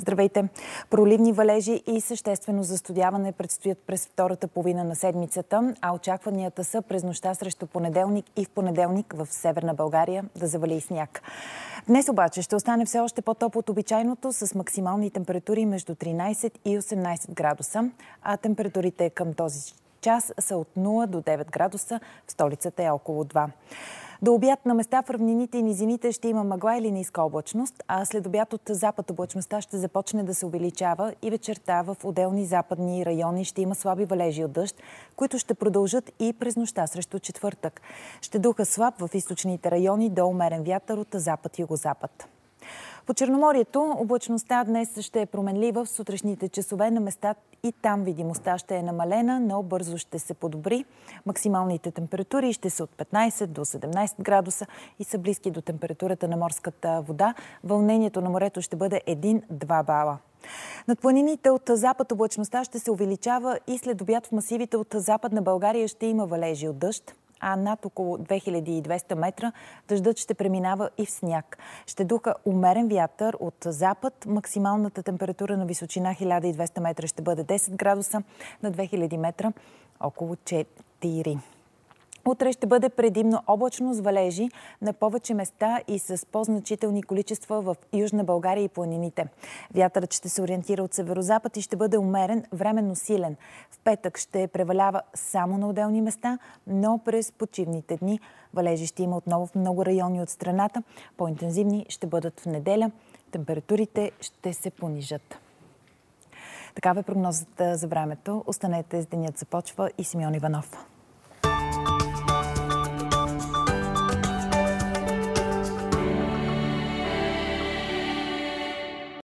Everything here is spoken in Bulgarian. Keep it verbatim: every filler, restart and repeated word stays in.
Здравейте! Проливни валежи и съществено застудяване предстоят през втората половина на седмицата, а очакванията са през нощта срещу понеделник и в понеделник в Северна България да завали и сняг. Днес обаче ще остане все още по-топло от обичайното с максимални температури между тринайсет и осемнайсет градуса, а температурите към този час са от нула до девет градуса, в столицата е около два. До обяд на места в равнините и низините ще има мъгла или ниска облачност, а след обяд от запад облачността ще започне да се увеличава и вечерта в отделни западни райони ще има слаби валежи от дъжд, които ще продължат и през нощта срещу четвъртък. Ще духа слаб в източните райони до умерен вятър от запад-югозапад. По Черноморието облачността днес ще е променлива в сутрешните часове на места и там видимостта ще е намалена, но бързо ще се подобри. Максималните температури ще са от петнайсет до седемнайсет градуса и са близки до температурата на морската вода. Вълнението на морето ще бъде един-два бала. Над планините от запад облачността ще се увеличава и след обяд в масивите от Западна България ще има валежи от дъжд, а над около две хиляди и двеста метра дъждът ще преминава и в сняг. Ще духа умерен вятър от запад. Максималната температура на височина хиляда и двеста метра ще бъде десет градуса, на две хиляди метра около четири. Утре ще бъде предимно облачно с валежи на повече места и с по-значителни количества в Южна България и планините. Вятърът ще се ориентира от северозапад и ще бъде умерен, временно силен. В петък ще превалява само на отделни места, но през почивните дни валежи ще има отново в много райони от страната. По-интензивни ще бъдат в неделя. Температурите ще се понижат. Такава е прогнозата за времето. Останете с Денят започва и Симеон Иванов.